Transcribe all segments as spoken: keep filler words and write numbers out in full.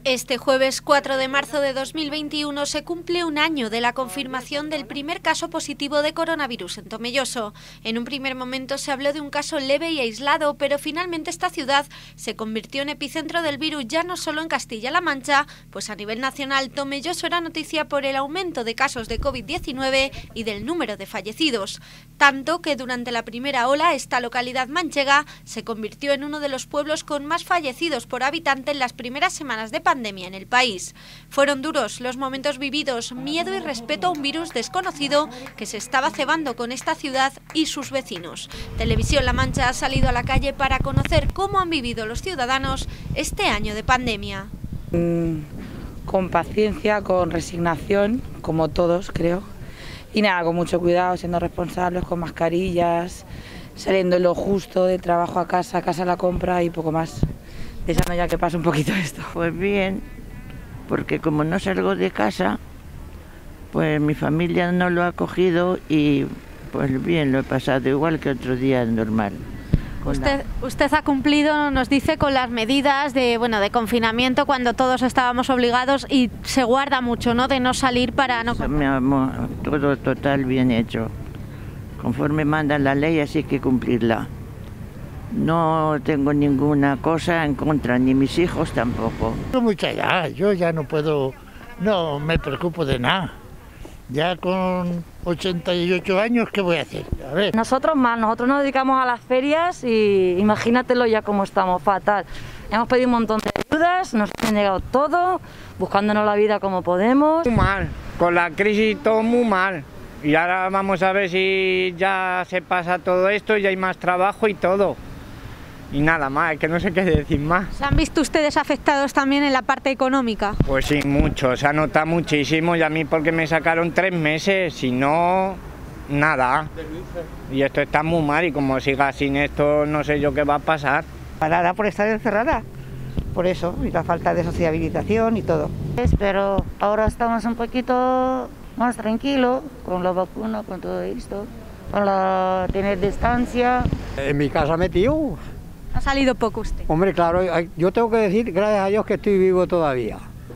Este jueves cuatro de marzo de dos mil veintiuno se cumple un año de la confirmación del primer caso positivo de coronavirus en Tomelloso. En un primer momento se habló de un caso leve y aislado, pero finalmente esta ciudad se convirtió en epicentro del virus ya no solo en Castilla-La Mancha, pues a nivel nacional Tomelloso era noticia por el aumento de casos de COVID diecinueve y del número de fallecidos. Tanto que durante la primera ola esta localidad manchega se convirtió en uno de los pueblos con más fallecidos por habitante en las primeras semanas de pandemia. pandemia en el país. Fueron duros los momentos vividos, miedo y respeto a un virus desconocido que se estaba cebando con esta ciudad y sus vecinos. Televisión La Mancha ha salido a la calle para conocer cómo han vivido los ciudadanos este año de pandemia. Con paciencia, con resignación, como todos creo, y nada, con mucho cuidado, siendo responsables, con mascarillas, saliendo lo justo de trabajo a casa, a casa a la compra y poco más. Deseando ya que pase un poquito esto. Pues bien, porque como no salgo de casa, pues mi familia no lo ha cogido y pues bien, lo he pasado igual que otro día normal. Usted, usted ha cumplido, nos dice, con las medidas de, bueno, de confinamiento cuando todos estábamos obligados y se guarda mucho, ¿no?, de no salir para no... Mi amor, todo total bien hecho. Conforme manda la ley, así hay que cumplirla. No tengo ninguna cosa en contra, ni mis hijos tampoco. Mucha ya, yo ya no puedo, no me preocupo de nada. Ya con ochenta y ocho años, ¿qué voy a hacer? A ver. Nosotros más, nosotros nos dedicamos a las ferias y imagínatelo ya cómo estamos, fatal. Hemos pedido un montón de ayudas, nos han llegado todo, buscándonos la vida como podemos. Muy mal, con la crisis todo muy mal. Y ahora vamos a ver si ya se pasa todo esto, ya hay más trabajo y todo. Y nada más, que no sé qué decir más. ¿Se han visto ustedes afectados también en la parte económica? Pues sí, mucho, se ha notado muchísimo y a mí porque me sacaron tres meses, si no, nada. Y esto está muy mal y como siga sin esto no sé yo qué va a pasar. Parada por estar encerrada, por eso, y la falta de sociabilización y todo. Pero ahora estamos un poquito más tranquilos con la vacuna, con todo esto, con la tener distancia. En mi casa metido. ¿Ha salido poco usted? Hombre, claro, yo tengo que decir, gracias a Dios, que estoy vivo todavía.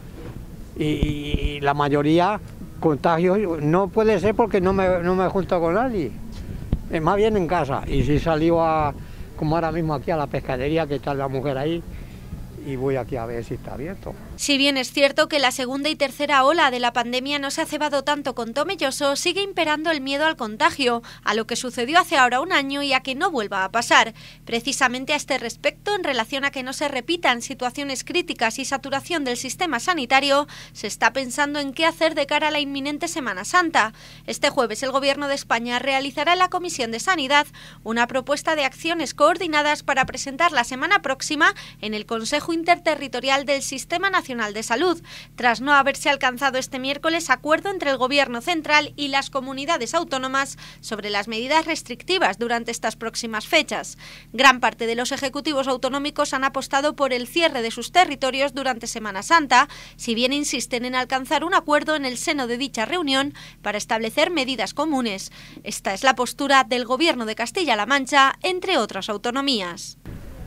Y, y la mayoría contagios no puede ser porque no me, no me junto con nadie. Es más bien en casa. Y si salgo a, como ahora mismo aquí a la pescadería, que está la mujer ahí, y voy aquí a ver si está abierto. Si bien es cierto que la segunda y tercera ola de la pandemia no se ha cebado tanto con Tomelloso, sigue imperando el miedo al contagio, a lo que sucedió hace ahora un año y a que no vuelva a pasar. Precisamente a este respecto, en relación a que no se repitan situaciones críticas y saturación del sistema sanitario, se está pensando en qué hacer de cara a la inminente Semana Santa. Este jueves el Gobierno de España realizará en la Comisión de Sanidad una propuesta de acciones coordinadas para presentar la semana próxima en el Consejo Interterritorial del Sistema Nacional de Salud, tras no haberse alcanzado este miércoles acuerdo entre el Gobierno central y las comunidades autónomas sobre las medidas restrictivas durante estas próximas fechas. Gran parte de los ejecutivos autonómicos han apostado por el cierre de sus territorios durante Semana Santa, si bien insisten en alcanzar un acuerdo en el seno de dicha reunión para establecer medidas comunes. Esta es la postura del Gobierno de Castilla-La Mancha, entre otras autonomías.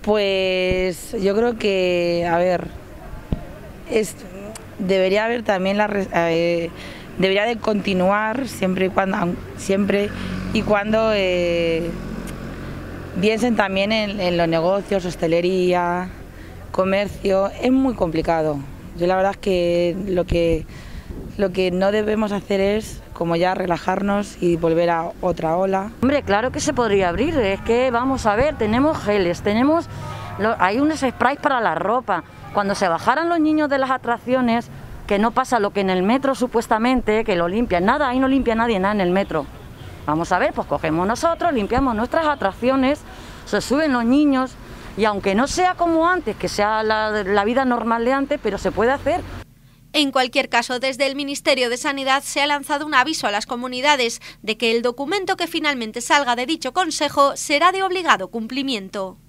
Pues yo creo que, a ver, es, debería haber también la eh, debería de continuar siempre y cuando siempre y cuando eh, piensen también en, en los negocios, hostelería, comercio. Es muy complicado. Yo la verdad es que lo que lo que no debemos hacer es como ya relajarnos y volver a otra ola. Hombre, claro que se podría abrir, es que vamos a ver, tenemos geles, tenemos, hay unos sprays para la ropa. Cuando se bajaran los niños de las atracciones, que no pasa lo que en el metro supuestamente, que lo limpian, nada, ahí no limpia nadie nada en el metro. Vamos a ver, pues cogemos nosotros, limpiamos nuestras atracciones, se suben los niños y aunque no sea como antes, que sea la, la vida normal de antes, pero se puede hacer. En cualquier caso, desde el Ministerio de Sanidad se ha lanzado un aviso a las comunidades de que el documento que finalmente salga de dicho consejo será de obligado cumplimiento.